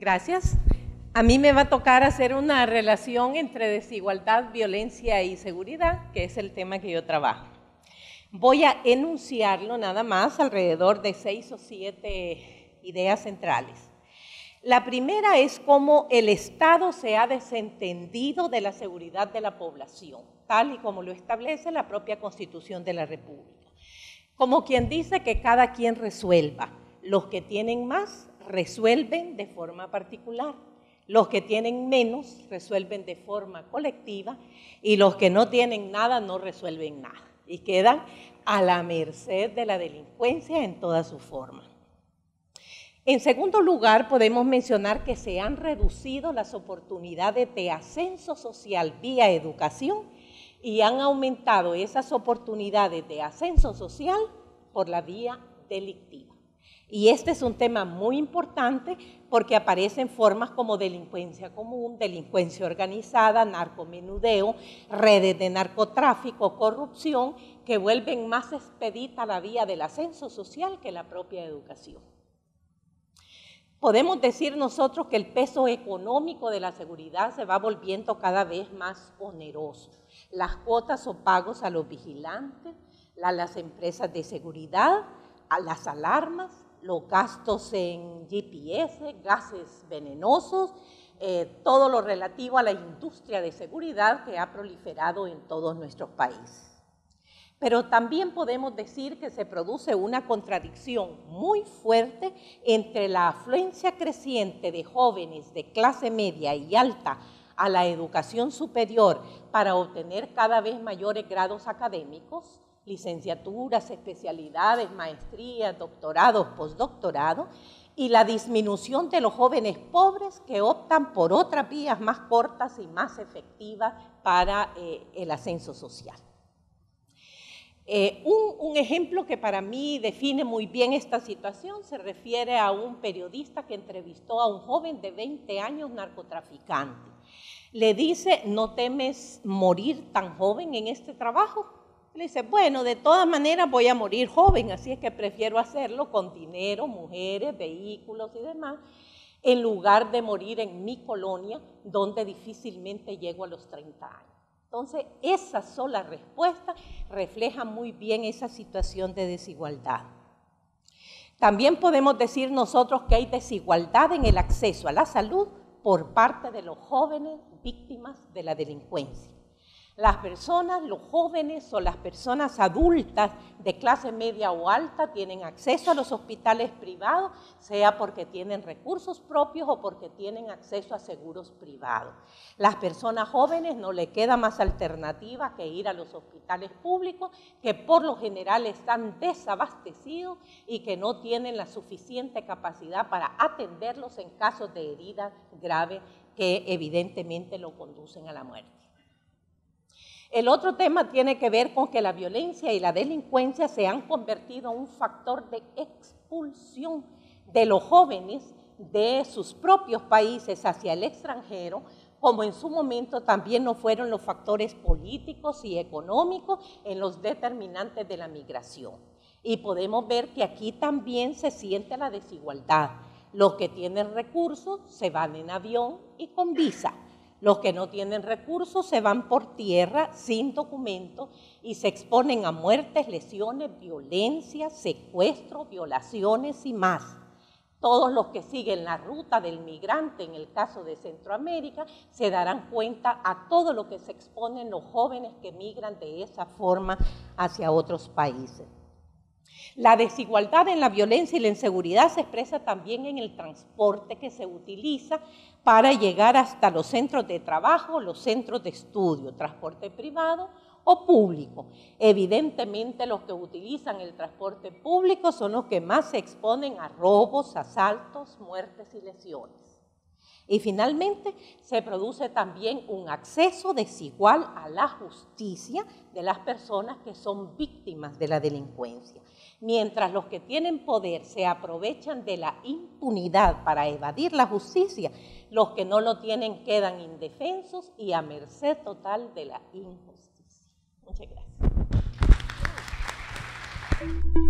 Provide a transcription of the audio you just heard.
Gracias. A mí me va a tocar hacer una relación entre desigualdad, violencia y seguridad, que es el tema que yo trabajo. Voy a enunciarlo nada más alrededor de 6 o 7 ideas centrales. La primera es cómo el Estado se ha desentendido de la seguridad de la población, tal y como lo establece la propia Constitución de la República. Como quien dice que cada quien resuelva. Los que tienen más resuelven de forma particular. Los que tienen menos resuelven de forma colectiva y los que no tienen nada no resuelven nada y quedan a la merced de la delincuencia en toda su forma. En segundo lugar, podemos mencionar que se han reducido las oportunidades de ascenso social vía educación y han aumentado esas oportunidades de ascenso social por la vía delictiva. Y este es un tema muy importante porque aparecen formas como delincuencia común, delincuencia organizada, narcomenudeo, redes de narcotráfico, corrupción, que vuelven más expedita la vía del ascenso social que la propia educación. Podemos decir nosotros que el peso económico de la seguridad se va volviendo cada vez más oneroso. Las cuotas o pagos a los vigilantes, a las empresas de seguridad, a las alarmas, los gastos en GPS, gases venenosos, todo lo relativo a la industria de seguridad que ha proliferado en todos nuestros países. Pero también podemos decir que se produce una contradicción muy fuerte entre la afluencia creciente de jóvenes de clase media y alta a la educación superior para obtener cada vez mayores grados académicos, licenciaturas, especialidades, maestrías, doctorados, postdoctorados, y la disminución de los jóvenes pobres que optan por otras vías más cortas y más efectivas para el ascenso social. Un ejemplo que para mí define muy bien esta situación se refiere a un periodista que entrevistó a un joven de 20 años narcotraficante. Le dice, ¿no temes morir tan joven en este trabajo? Le dice, bueno, de todas maneras voy a morir joven, así es que prefiero hacerlo con dinero, mujeres, vehículos y demás, en lugar de morir en mi colonia, donde difícilmente llego a los 30 años. Entonces, esa sola respuesta refleja muy bien esa situación de desigualdad. También podemos decir nosotros que hay desigualdad en el acceso a la salud por parte de los jóvenes víctimas de la delincuencia. Las personas, los jóvenes o las personas adultas de clase media o alta tienen acceso a los hospitales privados, sea porque tienen recursos propios o porque tienen acceso a seguros privados. Las personas jóvenes no le queda más alternativa que ir a los hospitales públicos, que por lo general están desabastecidos y que no tienen la suficiente capacidad para atenderlos en casos de heridas graves que evidentemente lo conducen a la muerte. El otro tema tiene que ver con que la violencia y la delincuencia se han convertido en un factor de expulsión de los jóvenes de sus propios países hacia el extranjero, como en su momento también no fueron los factores políticos y económicos en los determinantes de la migración. Y podemos ver que aquí también se siente la desigualdad. Los que tienen recursos se van en avión y con visa. Los que no tienen recursos se van por tierra sin documento y se exponen a muertes, lesiones, violencia, secuestro, violaciones y más. Todos los que siguen la ruta del migrante, en el caso de Centroamérica, se darán cuenta a todo lo que se exponen los jóvenes que migran de esa forma hacia otros países. La desigualdad en la violencia y la inseguridad se expresa también en el transporte que se utiliza para llegar hasta los centros de trabajo, los centros de estudio, transporte privado o público. Evidentemente los que utilizan el transporte público son los que más se exponen a robos, asaltos, muertes y lesiones. Y finalmente se produce también un acceso desigual a la justicia de las personas que son víctimas de la delincuencia. Mientras los que tienen poder se aprovechan de la impunidad para evadir la justicia, los que no lo tienen quedan indefensos y a merced total de la injusticia. Muchas gracias.